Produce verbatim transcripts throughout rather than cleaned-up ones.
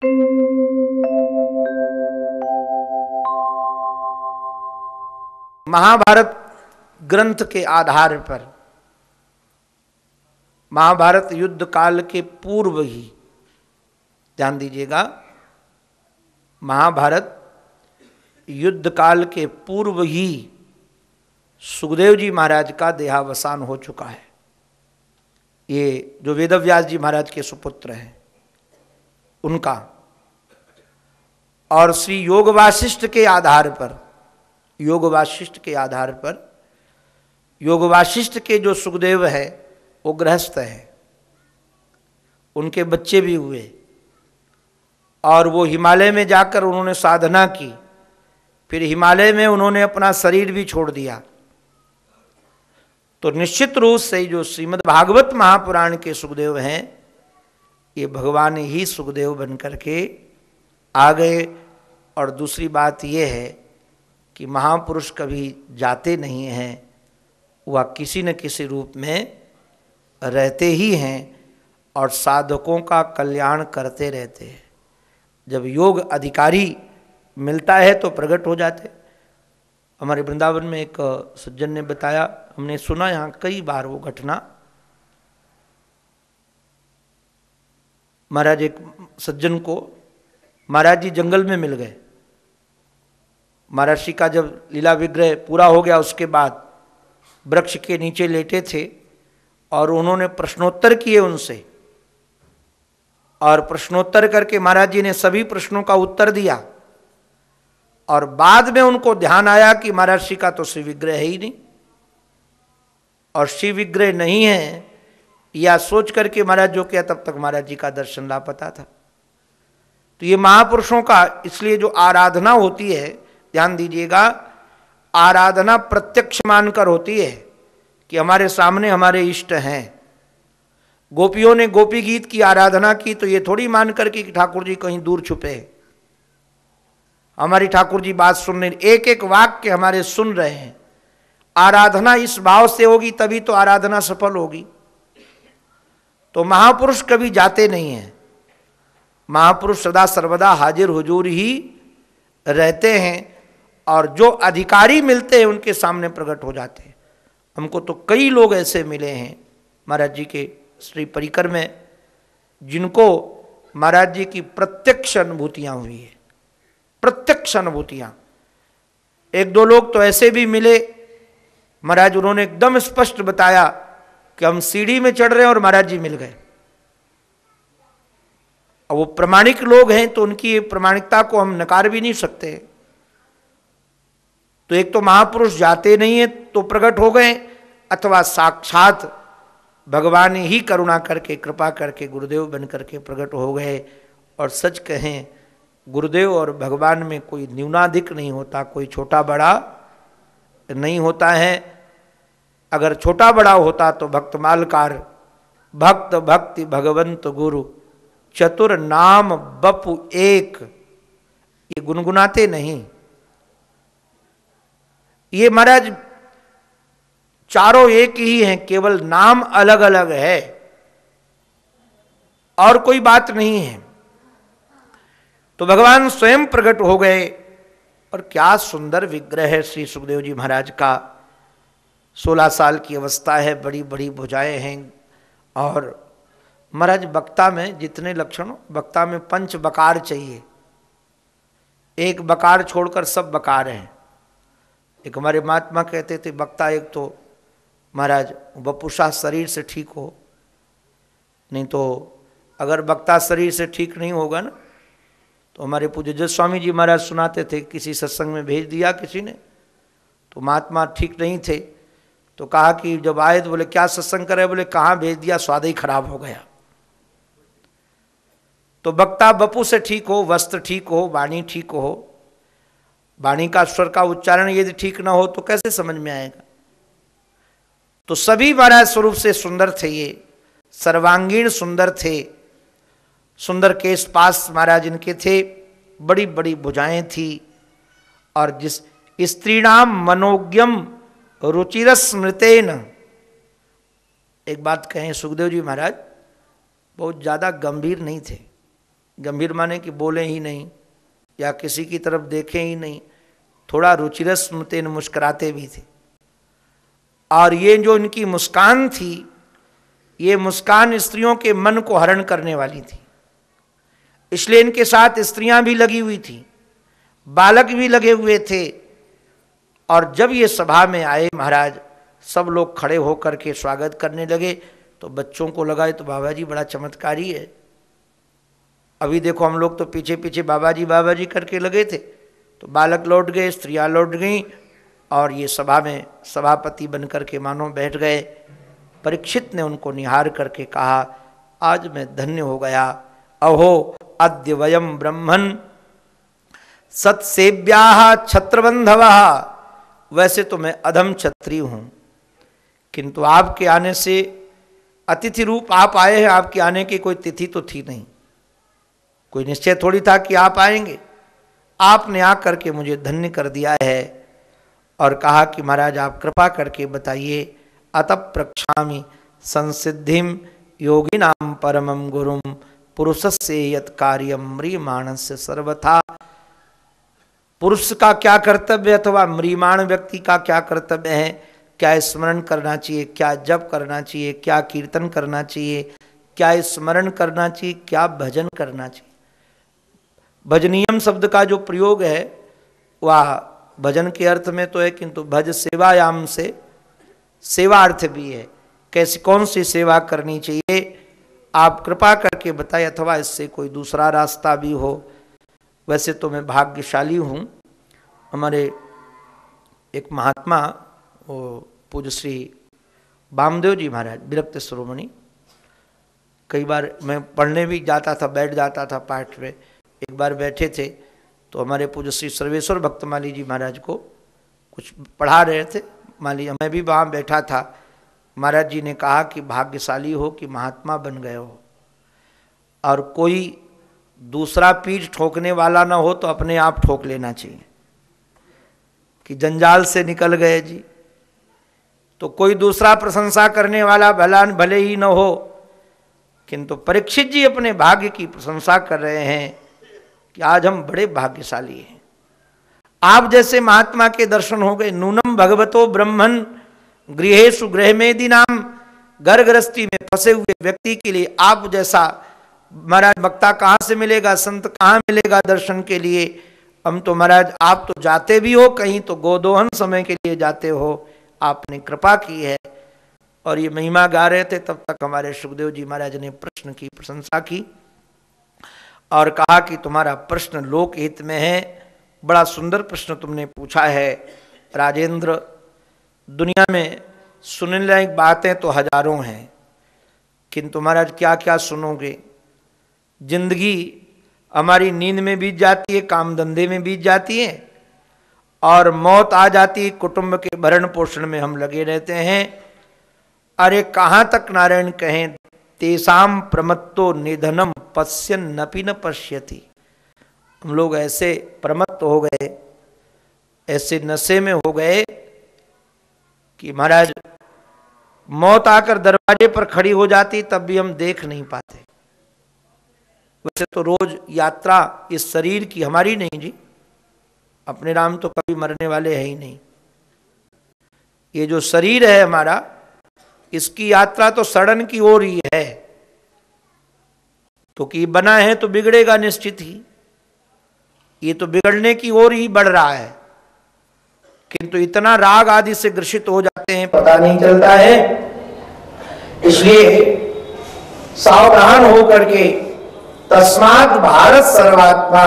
महाभारत ग्रंथ के आधार पर, महाभारत युद्ध काल के पूर्व ही, ध्यान दीजिएगा, महाभारत युद्ध काल के पूर्व ही सुखदेव जी महाराज का देहावसान हो चुका है। ये जो वेदव्यास जी महाराज के सुपुत्र हैं उनका, और श्री योग वासिष्ठ के आधार पर, योग वासिष्ठ के आधार पर, योग वासिष्ठ के जो सुखदेव है वो गृहस्थ है, उनके बच्चे भी हुए, और वो हिमालय में जाकर उन्होंने साधना की, फिर हिमालय में उन्होंने अपना शरीर भी छोड़ दिया। तो निश्चित रूप से जो श्रीमद् भागवत महापुराण के सुखदेव हैं, ये भगवान ही सुखदेव बन करके आ गए। और दूसरी बात ये है कि महापुरुष कभी जाते नहीं हैं, वह किसी न किसी रूप में रहते ही हैं और साधकों का कल्याण करते रहते हैं। जब योग अधिकारी मिलता है तो प्रकट हो जाते। हमारे वृंदावन में एक सज्जन ने बताया, हमने सुना यहाँ कई बार वो घटना। महाराज एक सज्जन को महाराज जी जंगल में मिल गए। महर्षि का जब लीला विग्रह पूरा हो गया उसके बाद वृक्ष के नीचे लेटे थे और उन्होंने प्रश्नोत्तर किए उनसे, और प्रश्नोत्तर करके महाराज जी ने सभी प्रश्नों का उत्तर दिया। और बाद में उनको ध्यान आया कि महर्षि का तो श्री विग्रह है ही नहीं, और श्री विग्रह नहीं है या सोच करके महाराज जो किया, तब तक महाराज जी का दर्शन लापता था। तो ये महापुरुषों का इसलिए जो आराधना होती है, ध्यान दीजिएगा, आराधना प्रत्यक्ष मानकर होती है कि हमारे सामने हमारे इष्ट हैं। गोपियों ने गोपी गीत की आराधना की तो ये थोड़ी मान करके कि ठाकुर जी कहीं दूर छुपे हैं, हमारी ठाकुर जी बात सुन रहे, एक एक वाक्य हमारे सुन रहे हैं। आराधना इस भाव से होगी तभी तो आराधना सफल होगी। तो महापुरुष कभी जाते नहीं हैं, महापुरुष सदा सर्वदा हाजिर हुजूर ही रहते हैं, और जो अधिकारी मिलते हैं उनके सामने प्रकट हो जाते हैं। हमको तो कई लोग ऐसे मिले हैं महाराज जी के श्री परिकर में, जिनको महाराज जी की प्रत्यक्ष अनुभूतियां हुई है, प्रत्यक्ष अनुभूतियां। एक दो लोग तो ऐसे भी मिले महाराज, उन्होंने एकदम स्पष्ट बताया कि हम सीढ़ी में चढ़ रहे हैं और महाराज जी मिल गए। और वो प्रामाणिक लोग हैं तो उनकी प्रामाणिकता को हम नकार भी नहीं सकते। तो एक तो महापुरुष जाते नहीं है तो प्रकट हो गए, अथवा साक्षात भगवान ही करुणा करके कृपा करके गुरुदेव बन करके प्रकट हो गए। और सच कहें, गुरुदेव और भगवान में कोई न्यूनाधिक नहीं होता, कोई छोटा बड़ा नहीं होता है। अगर छोटा बड़ा होता तो भक्तमालकार भक्त भक्ति भगवंत गुरु चतुर नाम बपु एक, ये गुनगुनाते नहीं। ये महाराज चारों एक ही हैं, केवल नाम अलग अलग है और कोई बात नहीं है। तो भगवान स्वयं प्रकट हो गए, और क्या सुंदर विग्रह है श्री सुखदेव जी महाराज का। सोलह साल की अवस्था है, बड़ी बड़ी भुजाएं हैं, और महाराज वक्ता में जितने लक्षण, वक्ता में पंच बकार चाहिए, एक बकार छोड़कर सब बकार हैं। एक हमारे महात्मा कहते थे, वक्ता एक तो महाराज वपुषा शरीर से ठीक हो, नहीं तो अगर वक्ता शरीर से ठीक नहीं होगा ना, तो हमारे पूज्य जज स्वामी जी महाराज सुनाते थे, किसी सत्संग में भेज दिया किसी ने, तो महात्मा ठीक नहीं थे, तो कहा कि जब आए तो बोले क्या सत्संग करे, बोले कहाँ भेज दिया, स्वाद ही खराब हो गया। तो वक्ता बपू से ठीक हो, वस्त्र ठीक हो, वाणी ठीक हो, वाणी का स्वर का उच्चारण यदि ठीक ना हो तो कैसे समझ में आएगा। तो सभी महाराज स्वरूप से सुंदर थे, ये सर्वांगीण सुंदर थे, सुंदर केश पास महाराज इनके थे, बड़ी बड़ी भुजाएं थी, और जिस स्त्रीणाम मनोज्ञम रुचिरस्मृतेन। एक बात कहें, सुखदेव जी महाराज बहुत ज़्यादा गंभीर नहीं थे, गंभीर माने कि बोले ही नहीं या किसी की तरफ देखें ही नहीं, थोड़ा रुचिरस स्मृतेन मुस्कुराते भी थे। और ये जो इनकी मुस्कान थी, ये मुस्कान स्त्रियों के मन को हरण करने वाली थी, इसलिए इनके साथ स्त्रियां भी लगी हुई थी, बालक भी लगे हुए थे। और जब ये सभा में आए महाराज, सब लोग खड़े होकर के स्वागत करने लगे, तो बच्चों को लगा तो बाबा जी बड़ा चमत्कारी है। अभी देखो हम लोग तो पीछे पीछे बाबा जी बाबा जी करके लगे थे, तो बालक लौट गए, स्त्रियां लौट गईं, और ये सभा में सभापति बन करके मानो बैठ गए। परीक्षित ने उनको निहार करके कहा, आज मैं धन्य हो गया। अहो अद्य वयम ब्रह्मन् सत्सेव्याः छत्रबंधवः। वैसे तो मैं अधम क्षत्रिय हूं, किंतु आपके आने से अतिथि रूप आप आए हैं, आपके आने की कोई तिथि तो थी नहीं, कोई निश्चय थोड़ी था कि आप आएंगे। आपने आकर के मुझे धन्य कर दिया है। और कहा कि महाराज आप कृपा करके बताइए, अतः प्रक्षामि संसिद्धिम योगिनां परमं गुरुम पुरुषस्य यत् कार्यं म्रियमाणस्य सर्वथा। पुरुष का क्या कर्तव्य अथवा म्रियमाण व्यक्ति का क्या कर्तव्य है, क्या स्मरण करना चाहिए, क्या जप करना चाहिए, क्या कीर्तन करना चाहिए, क्या स्मरण करना चाहिए, क्या भजन करना चाहिए। भजनीयम शब्द का जो प्रयोग है वह भजन के अर्थ में तो है, किंतु भज सेवायाम से सेवा अर्थ भी है। कैसी कौन सी सेवा करनी चाहिए आप कृपा करके बताएं, अथवा इससे कोई दूसरा रास्ता भी हो। वैसे तो मैं भाग्यशाली हूँ। हमारे एक महात्मा वो पूज्य श्री वामदेव जी महाराज विरक्त शिरोमणि, कई बार मैं पढ़ने भी जाता था, बैठ जाता था पाठ में। एक बार बैठे थे तो हमारे पूज्य श्री सर्वेश्वर भक्तमाली जी महाराज को कुछ पढ़ा रहे थे, माली मैं भी वहाँ बैठा था। महाराज जी ने कहा कि भाग्यशाली हो कि महात्मा बन गए हो, और कोई दूसरा पीठ ठोकने वाला ना हो तो अपने आप ठोक लेना चाहिए कि जंजाल से निकल गए जी। तो कोई दूसरा प्रशंसा करने वाला भला भले ही न हो, किंतु परीक्षित जी अपने भाग्य की प्रशंसा कर रहे हैं कि आज हम बड़े भाग्यशाली हैं। आप जैसे महात्मा के दर्शन हो गए। नूनम भगवतो ब्रह्मन गृहेषु गृहमेदिनाम। घर गृहस्थी में फंसे हुए व्यक्ति के लिए आप जैसा महाराज वक्ता कहाँ से मिलेगा, संत कहाँ मिलेगा दर्शन के लिए। हम तो महाराज, आप तो जाते भी हो कहीं तो गोदोहन समय के लिए जाते हो, आपने कृपा की है। और ये महिमा गा रहे थे, तब तक हमारे सुखदेव जी महाराज ने प्रश्न की प्रशंसा की और कहा कि तुम्हारा प्रश्न लोक हित में है। बड़ा सुंदर प्रश्न तुमने पूछा है राजेंद्र। दुनिया में सुनने लायक बातें तो हजारों हैं, किंतु महाराज क्या क्या सुनोगे। जिंदगी हमारी नींद में बीत जाती है, काम धंधे में बीत जाती है, और मौत आ जाती है, कुटुंब के भरण पोषण में हम लगे रहते हैं। अरे कहाँ तक नारायण कहें, तेसाम प्रमत्तो निधनम पश्यन नपि न पश्यति। हम लोग ऐसे प्रमत्त हो गए, ऐसे नशे में हो गए कि महाराज मौत आकर दरवाजे पर खड़ी हो जाती तब भी हम देख नहीं पाते। वैसे तो रोज यात्रा इस शरीर की हमारी नहीं जी, अपने राम तो कभी मरने वाले हैं ही नहीं। ये जो शरीर है हमारा, इसकी यात्रा तो सड़न की ओर ही है, तो कि बना है तो बिगड़ेगा निश्चित ही। ये तो बिगड़ने की ओर ही बढ़ रहा है, किंतु इतना राग आदि से ग्रसित हो जाते हैं पता नहीं चलता है। इसलिए सावधान होकर के तस्मात् भारत सर्वात्मा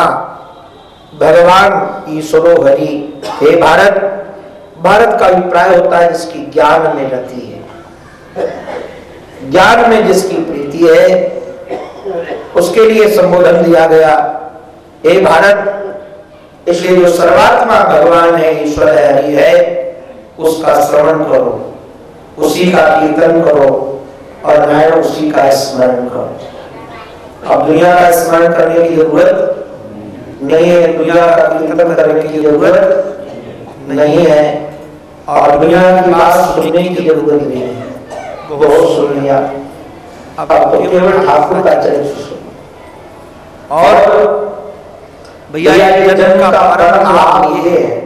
भगवान ईश्वरो हरि। हे भारत, भारत का अभिप्राय होता है जिसकी ज्ञान में रति है, ज्ञान में जिसकी प्रीति है, उसके लिए संबोधन दिया गया हे भारत। इसलिए जो सर्वात्मा भगवान है, ईश्वर है, हरि है, उसका श्रवण करो, उसी का कीर्तन करो और नारायण उसी का स्मरण करो। अब दुनिया का स्मरण करने की जरूरत नहीं है, दुनिया का कीर्तन करने की जरूरत नहीं है, और दुनिया की बात सुनने की जरूरत नहीं है। बहुत सुन लिया, अब तो केवल ठाकुर का चरित्र सुनो। और भैया ये जन्म का परम लाभ ये है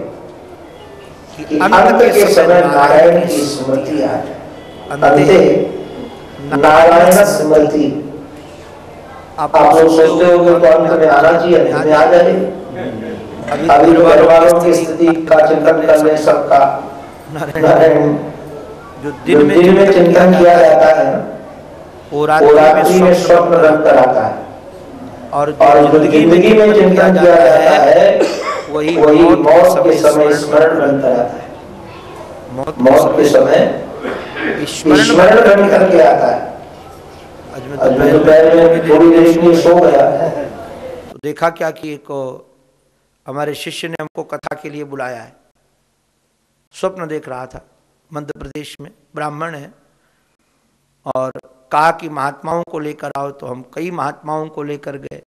कि अंत के समय नारायण की स्मृति आ जाए। अंते नारायण स्मृति। आप लोग सोचते हो कि अंत में आना चाहिए, अंत में आ जाए। अभी घर वालों की स्थिति का चिंतन कर ले सबका। नारायण जो दिन में दिन में चिंतन किया जाता है वो रात्रि में स्वप्न रंग कर आता है, और जो जिंदगी में चिंतन किया जाता है वही वही मौत के समय स्मरण बन कर आता है। मौत के समय स्मरण बन करके आता है। आज मैं दोपहर में थोड़ी देर में सो गया तो देखा क्या कि एक हमारे शिष्य ने हमको कथा के लिए बुलाया है। स्वप्न देख रहा था, मध्य प्रदेश में ब्राह्मण है, और कहा कि महात्माओं को लेकर आओ। तो हम कई महात्माओं को लेकर गए,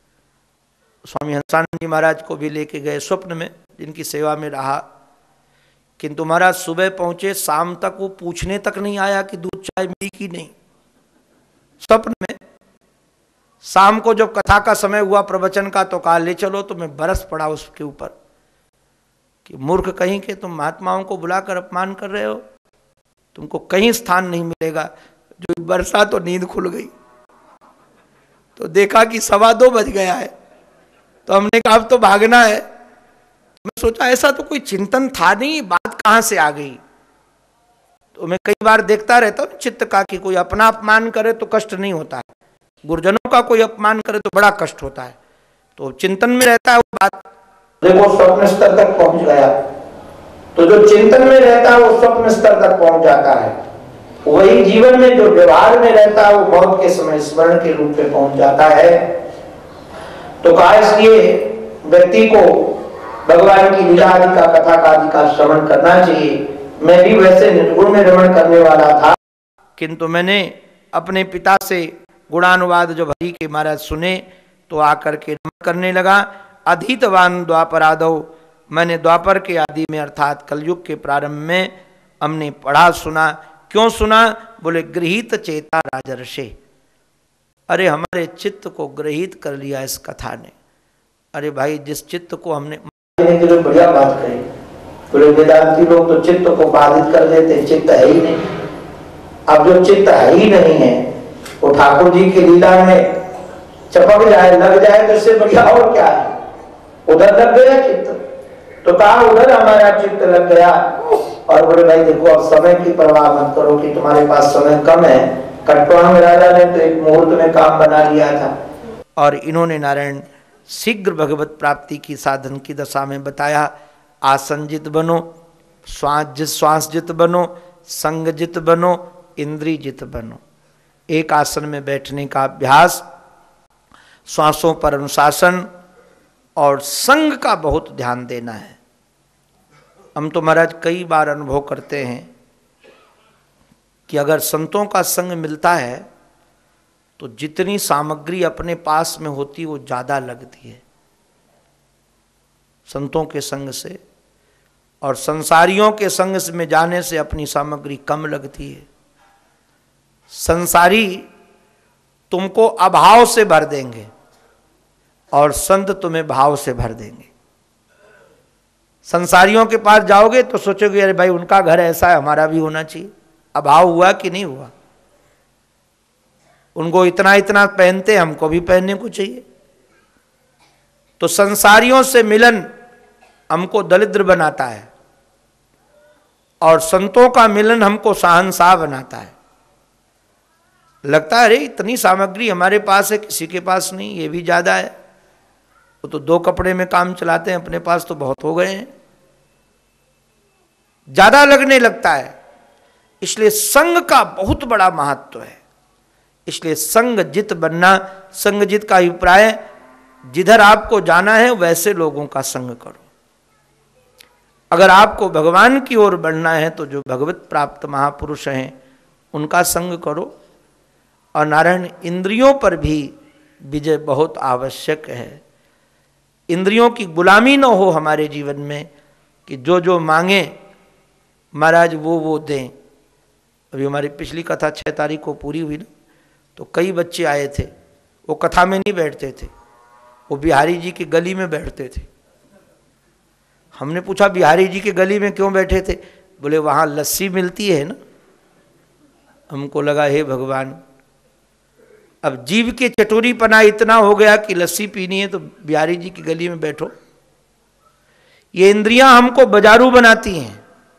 स्वामी हंसानंद जी महाराज को भी लेके गए स्वप्न में, जिनकी सेवा में रहा। किंतु महाराज सुबह पहुंचे, शाम तक वो पूछने तक नहीं आया कि दूध चाय मिली कि नहीं। स्वप्न में शाम को जब कथा का समय हुआ प्रवचन का तो कहा ले चलो, तो मैं बरस पड़ा उसके ऊपर कि मूर्ख कहीं के, तुम महात्माओं को बुलाकर अपमान कर रहे हो, तुमको कहीं स्थान नहीं मिलेगा। जो बरसा तो नींद खुल गई, तो देखा कि सवा दो बज गया है। तो हमने कहा अब तो भागना है। मैं सोचा ऐसा तो कोई चिंतन था नहीं, बात कहां से आ गई। तो मैं कई बार देखता रहता हूँ चित्त का कि कोई अपना अपमान करे तो कष्ट नहीं होता है, गुरुजनों का कोई अपमान करे तो बड़ा कष्ट होता है। तो चिंतन में रहता है वो बात। देखो स्वप्न स्तर तक पहुंच गया, तो जो चिंतन में रहता है वो स्वप्न स्तर तक पहुंच जाता है। वही जीवन में जो व्यवहार में रहता है वो मौत के समय स्मरण के रूप में पहुंच जाता है। तो कहा इसलिए व्यक्ति को भगवान की लीला आदि का, कथा का आदि का श्रवण करना चाहिए। मैं भी वैसे निर्गुण में रमण करने वाला था, किंतु मैंने अपने पिता से गुणानुवाद जब हरि के महाराज सुने तो आकर के रमण करने लगा। अधीतवान द्वापरादौ, मैंने द्वापर के आदि में अर्थात कलयुग के प्रारंभ में हमने पढ़ा सुना। क्यों सुना? बोले गृहीत चेता राजर्षे। अरे हमारे चित्त को ग्रहित कर लिया इस कथा ने। अरे भाई जिस चित्त को हमने बढ़िया बात कही, बोले वेदांती लोग तो चित्त को बाधित कर देते, चित्त है ही नहीं। अब जो चित्त है ही नहीं है वो ठाकुर जी की लीला में चपक जाए, लग जाए तो इससे बढ़िया और क्या है। उधर लग गया चित्त, तो कहा उधर हमारा चित्त लग गया। और बोले भाई देखो अब समय की परवाह मत करो कि तुम्हारे पास समय कम है। कटवांग राजा ने तो एक मुहूर्त में काम बना लिया था, और इन्होंने नारायण शीघ्र भगवत प्राप्ति की साधन की दशा में बताया। आसनजित बनो, श्वास श्वासजित बनो, संगजित बनो, इंद्रियजित बनो। एक आसन में बैठने का अभ्यास, श्वासों पर अनुशासन और संग का बहुत ध्यान देना है। हम तो महाराज कई बार अनुभव करते हैं कि अगर संतों का संग मिलता है तो जितनी सामग्री अपने पास में होती वो ज़्यादा लगती है संतों के संग से, और संसारियों के संग में जाने से अपनी सामग्री कम लगती है। संसारी तुमको अभाव से भर देंगे और संत तुम्हें भाव से भर देंगे। संसारियों के पास जाओगे तो सोचोगे अरे भाई उनका घर ऐसा है, हमारा भी होना चाहिए। अभाव हुआ कि नहीं हुआ? उनको इतना इतना पहनते, हमको भी पहनने को चाहिए। तो संसारियों से मिलन हमको दरिद्र बनाता है, और संतों का मिलन हमको शहंशाह बनाता है। लगता है अरे इतनी सामग्री हमारे पास है, किसी के पास नहीं, ये भी ज्यादा है। वो तो दो कपड़े में काम चलाते हैं, अपने पास तो बहुत हो गए हैं, ज्यादा लगने लगता है। इसलिए संग का बहुत बड़ा महत्व है। इसलिए संगजित बनना, संगजित का अभिप्राय जिधर आपको जाना है वैसे लोगों का संग करो। अगर आपको भगवान की ओर बढ़ना है तो जो भगवत प्राप्त महापुरुष हैं उनका संग करो। और नारायण इंद्रियों पर भी विजय बहुत आवश्यक है। इंद्रियों की गुलामी न हो हमारे जीवन में कि जो जो मांगे महाराज वो वो दें। अभी हमारी पिछली कथा छः तारीख को पूरी हुई ना, तो कई बच्चे आए थे, वो कथा में नहीं बैठते थे, वो बिहारी जी की गली में बैठते थे। हमने पूछा बिहारी जी के गली में क्यों बैठे थे? बोले वहाँ लस्सी मिलती है ना। हमको लगा हे भगवान, अब जीव के चटोरीपना इतना हो गया कि लस्सी पीनी है तो बिहारी जी की गली में बैठो। ये इंद्रियां हमको बाजारू बनाती हैं।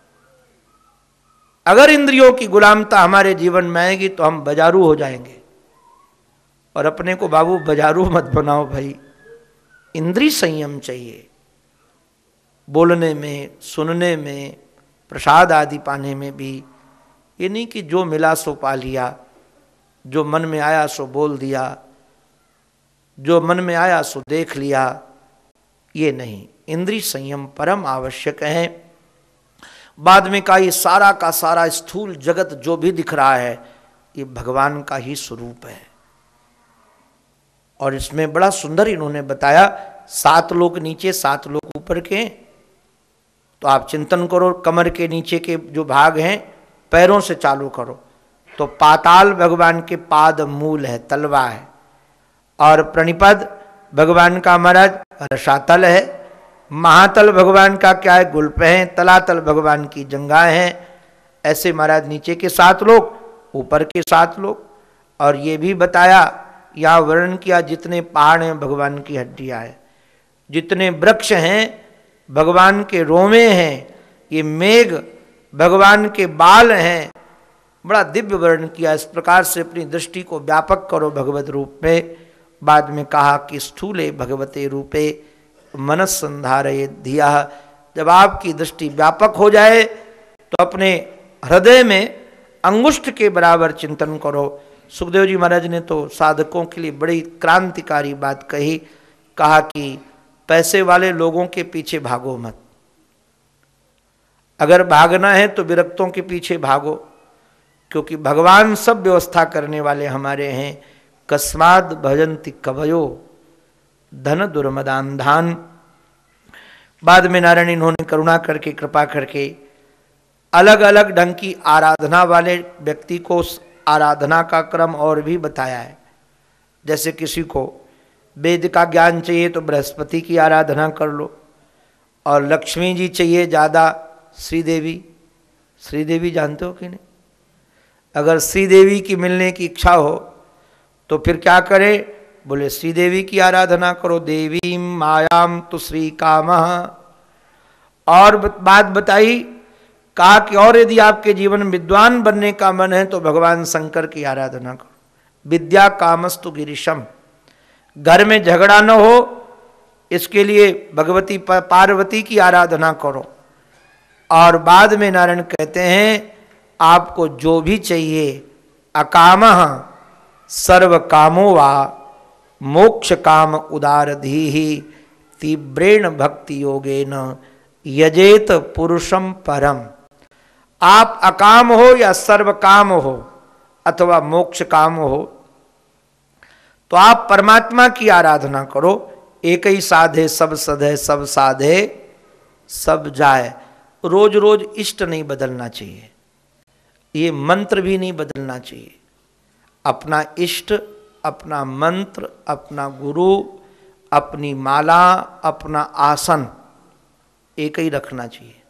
अगर इंद्रियों की गुलामता हमारे जीवन में आएगी तो हम बाजारू हो जाएंगे। और अपने को बाबू बाजारू मत बनाओ भाई, इंद्रिय संयम चाहिए। बोलने में, सुनने में, प्रसाद आदि पाने में भी। ये नहीं कि जो मिला सो पा लिया, जो मन में आया सो बोल दिया, जो मन में आया सो देख लिया, ये नहीं। इंद्रिय संयम परम आवश्यक है। बाद में का ये सारा का सारा स्थूल जगत जो भी दिख रहा है ये भगवान का ही स्वरूप है। और इसमें बड़ा सुंदर इन्होंने बताया, सात लोग नीचे सात लोग ऊपर के। तो आप चिंतन करो, कमर के नीचे के जो भाग हैं पैरों से चालू करो तो पाताल भगवान के पाद मूल है, तलवा है। और प्रणिपद भगवान का महाराज रसातल है। महातल भगवान का क्या है? गुल्प है। तलातल भगवान की जंगाएं हैं। ऐसे महाराज नीचे के सात लोग, ऊपर के सात लोग। और ये भी बताया, यहाँ वर्णन किया, जितने पहाड़ हैं भगवान की हड्डियाँ हैं, जितने वृक्ष हैं भगवान के रोमे हैं, ये मेघ भगवान के बाल हैं। बड़ा दिव्य वर्णन किया। इस प्रकार से अपनी दृष्टि को व्यापक करो भगवत रूप में। बाद में कहा कि स्थूले भगवते रूपे मनस संधारये धिया। जब आपकी दृष्टि व्यापक हो जाए तो अपने हृदय में अंगुष्ठ के बराबर चिंतन करो। सुखदेव जी महाराज ने तो साधकों के लिए बड़ी क्रांतिकारी बात कही। कहा कि पैसे वाले लोगों के पीछे भागो मत। अगर भागना है तो विरक्तों के पीछे भागो, क्योंकि भगवान सब व्यवस्था करने वाले हमारे हैं। कस्माद भजन्ति कवयो धन दुर्मदान धान। बाद में नारायण इन्होंने करुणा करके, कृपा करके अलग अलग ढंग की आराधना वाले व्यक्ति को उस आराधना का क्रम और भी बताया है। जैसे किसी को वेद का ज्ञान चाहिए तो बृहस्पति की आराधना कर लो, और लक्ष्मी जी चाहिए ज़्यादा, श्रीदेवी। श्रीदेवी जानते हो कि नहीं? अगर श्रीदेवी की मिलने की इच्छा हो तो फिर क्या करे? बोले श्रीदेवी की आराधना करो। देवी मायाम तो श्री कामः। और बात बताई, कहा कि और यदि आपके जीवन में विद्वान बनने का मन है तो भगवान शंकर की आराधना करो। विद्या कामस्तु गिरीशम। घर में झगड़ा न हो इसके लिए भगवती पार्वती की आराधना करो। और बाद में नारायण कहते हैं आपको जो भी चाहिए, अकामः सर्व कामो वा मोक्ष काम उदारधीहि तीव्रेण भक्ति योगेन यजेत पुरुषम परम। आप अकाम हो या सर्व काम हो अथवा मोक्ष काम हो तो आप परमात्मा की आराधना करो। एक ही साधे सब सधे, सब साधे सब जाए। रोज रोज इष्ट नहीं बदलना चाहिए, ये मंत्र भी नहीं बदलना चाहिए। अपना इष्ट, अपना मंत्र, अपना गुरु, अपनी माला, अपना आसन एक ही रखना चाहिए।